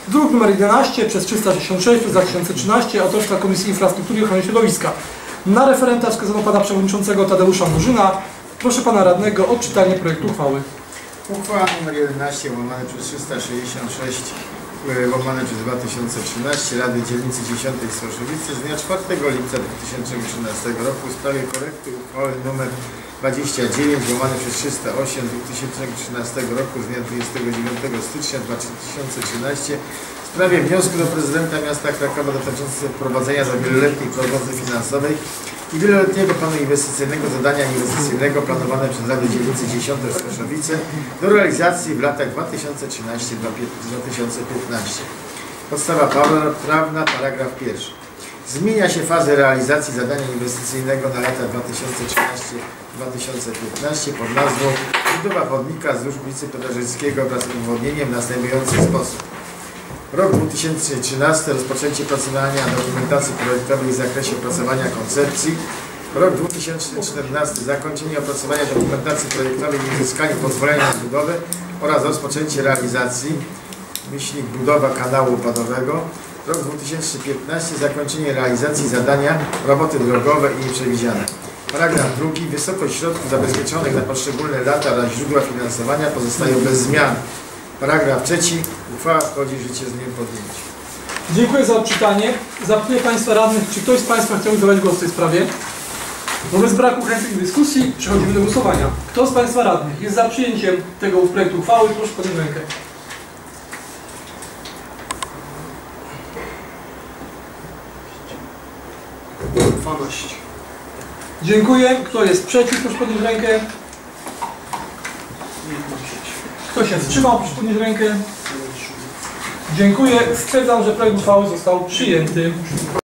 Druk nr 11 przez 366 przez 2013, autorstwa Komisji Infrastruktury i Ochrony Środowiska. Na referenta wskazano pana przewodniczącego Tadeusza Murzyna. Proszę pana radnego o odczytanie projektu uchwały. Uchwała nr 11 łamane przez 366 łamane przez 2013 Rady Dzielnicy 10 Stroszowice z dnia 4 lipca 2013 roku w sprawie korekty uchwały nr 29 łamane przez 308 2013 roku z dnia 29 stycznia 2013 w sprawie wniosku do prezydenta miasta Krakowa dotyczącego wprowadzenia do wieloletniej prognozy finansowej i wieloletniego planu inwestycyjnego zadania inwestycyjnego planowane przez Radę Dzielnicy 10 Stroszowice do realizacji w latach 2013-2015. Podstawa prawna, paragraf 1. Zmienia się fazę realizacji zadania inwestycyjnego na lata 2013-2015 pod nazwą budowa chodnika wzdłuż ulicy Pedrzyckiego wraz z obwodnieniem w następujący sposób. Rok 2013 rozpoczęcie opracowania dokumentacji projektowej w zakresie opracowania koncepcji. Rok 2014 zakończenie opracowania dokumentacji projektowej i uzyskanie pozwolenia na budowę oraz rozpoczęcie realizacji budowa kanału opadowego. Rok 2015 zakończenie realizacji zadania roboty drogowe i nieprzewidziane. Paragraf 2. Wysokość środków zabezpieczonych na poszczególne lata oraz źródła finansowania pozostają bez zmian. Paragraf 3. Uchwała wchodzi w życie z dniem podjęcia. Dziękuję za odczytanie. Zapytuję państwa radnych, czy ktoś z państwa chciałby zabrać głos w tej sprawie? Wobec braku chętnych dyskusji przechodzimy do głosowania. Kto z państwa radnych jest za przyjęciem tego projektu uchwały? Proszę podnieść rękę. Dziękuję. Kto jest przeciw? Proszę podnieść rękę. Kto się wstrzymał? Proszę podnieść rękę. Dziękuję. Stwierdzam, że projekt uchwały został przyjęty.